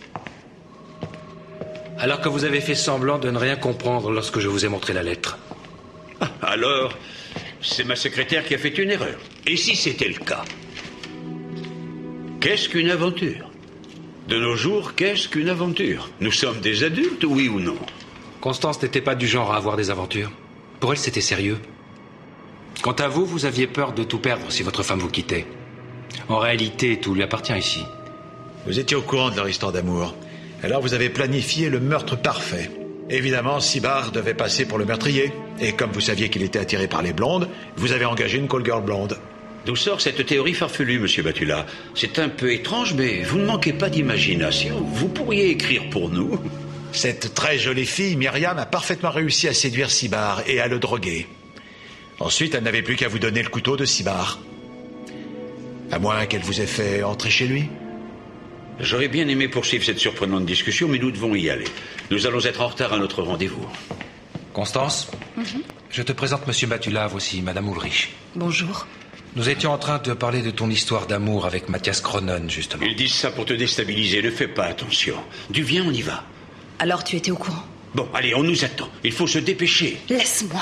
Alors que vous avez fait semblant de ne rien comprendre lorsque je vous ai montré la lettre. Ah, alors, c'est ma secrétaire qui a fait une erreur. Et si c'était le cas? Qu'est-ce qu'une aventure? De nos jours, qu'est-ce qu'une aventure? Nous sommes des adultes, oui ou non? Constance n'était pas du genre à avoir des aventures. Pour elle, c'était sérieux. Quant à vous, vous aviez peur de tout perdre si votre femme vous quittait. En réalité, tout lui appartient ici. Vous étiez au courant de leur histoire d'amour. Alors vous avez planifié le meurtre parfait. Évidemment, Sibard devait passer pour le meurtrier. Et comme vous saviez qu'il était attiré par les blondes, vous avez engagé une call girl blonde. D'où sort cette théorie farfelue, monsieur Batula? C'est un peu étrange, mais vous ne manquez pas d'imagination. Vous pourriez écrire pour nous. Cette très jolie fille, Myriam, a parfaitement réussi à séduire Sibard et à le droguer. Ensuite, elle n'avait plus qu'à vous donner le couteau de Sibard. À moins qu'elle vous ait fait entrer chez lui. J'aurais bien aimé poursuivre cette surprenante discussion, mais nous devons y aller. Nous allons être en retard à notre rendez-vous. Constance, Mm-hmm. je te présente monsieur Batula, voici madame Ulrich. Bonjour. Nous étions en train de parler de ton histoire d'amour avec Mathias Cronen, justement. Ils disent ça pour te déstabiliser, ne fais pas attention. Du viens, on y va. Alors tu étais au courant? Bon, allez, on nous attend. Il faut se dépêcher. Laisse-moi.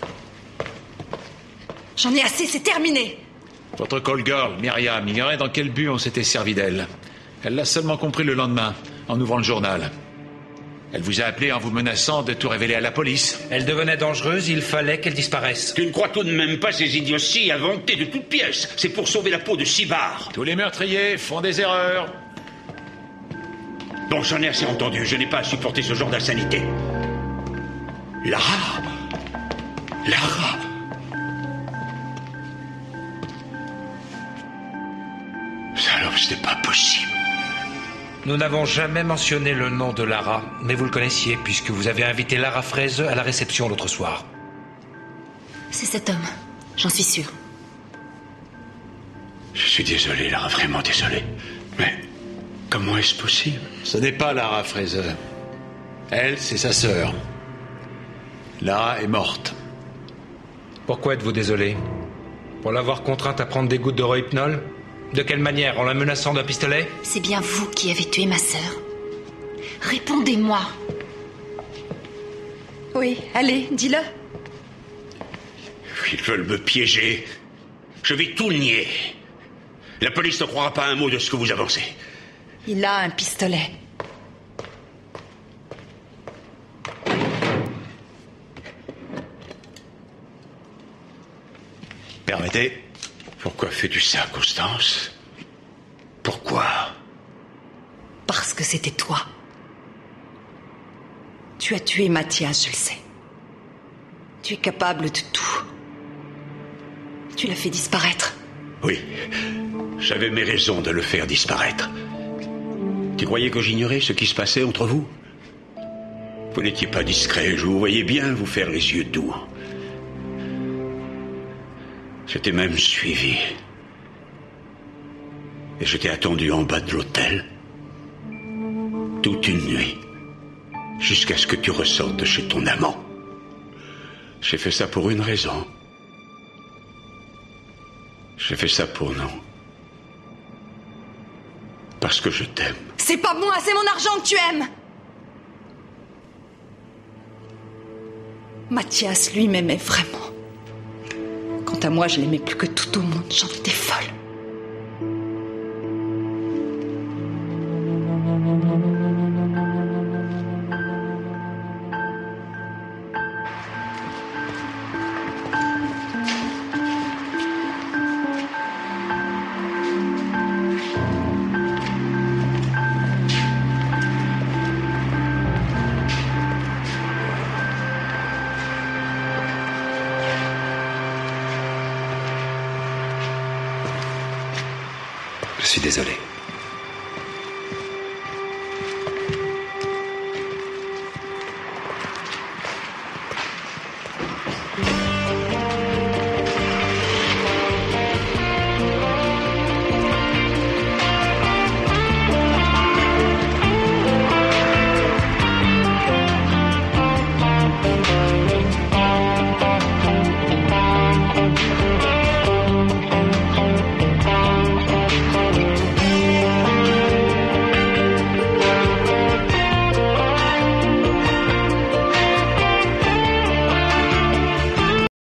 J'en ai assez, c'est terminé. Votre call girl, Myriam, ignorait dans quel but on s'était servi d'elle. Elle l'a seulement compris le lendemain, en ouvrant le journal. Elle vous a appelé en vous menaçant de tout révéler à la police. Elle devenait dangereuse, il fallait qu'elle disparaisse. Tu ne crois tout de même pas ces idioties inventées de toutes pièces? C'est pour sauver la peau de Sibard. Tous les meurtriers font des erreurs. Bon, j'en ai assez entendu. Je n'ai pas à supporter ce genre d'insanité. Lara Lara Alors, ce n'est pas possible. Nous n'avons jamais mentionné le nom de Lara, mais vous le connaissiez puisque vous avez invité Lara Fraise à la réception l'autre soir. C'est cet homme, j'en suis sûr. Je suis désolé, Lara, vraiment désolé. Mais comment est-ce possible? Ce n'est pas Lara Fraise. Elle, c'est sa sœur. Lara est morte. Pourquoi êtes-vous désolé? Pour l'avoir contrainte à prendre des gouttes de rohypnol? De quelle manière? En la menaçant d'un pistolet? C'est bien vous qui avez tué ma sœur. Répondez-moi. Oui, allez, dis-le. Ils veulent me piéger. Je vais tout nier. La police ne croira pas un mot de ce que vous avancez. Il a un pistolet. Permettez. Pourquoi fais-tu ça, Constance? Pourquoi? Parce que c'était toi. Tu as tué Mathias, je le sais. Tu es capable de tout. Tu l'as fait disparaître. Oui, j'avais mes raisons de le faire disparaître. Tu croyais que j'ignorais ce qui se passait entre vous? Vous n'étiez pas discret, je vous voyais bien vous faire les yeux doux. Je t'ai même suivi. Et je t'ai attendu en bas de l'hôtel. Toute une nuit. Jusqu'à ce que tu ressortes de chez ton amant. J'ai fait ça pour une raison. J'ai fait ça pour nous. Parce que je t'aime. C'est pas moi, c'est mon argent que tu aimes. Mathias, lui, m'aimait vraiment. Quant à moi, je l'aimais plus que tout au monde. J'en étais folle. Je suis désolé.